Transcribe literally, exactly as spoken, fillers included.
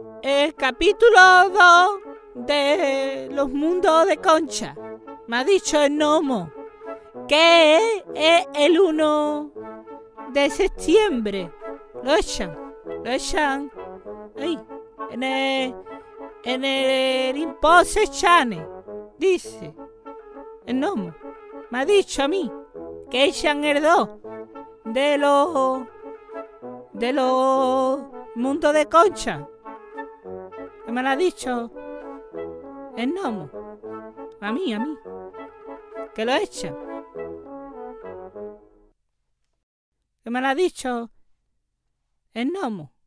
el capítulo dos de Los Mundos de Concha. Me ha dicho el gnomo que es el uno de septiembre. Lo echan, lo echan ahí, en el, en el Imposte Chane, dice el gnomo. Me ha dicho a mí que echan el dos de los de los Mundos de Concha. Que me lo ha dicho el gnomo. A mí, a mí. Que lo echan. Que me lo ha dicho el gnomo.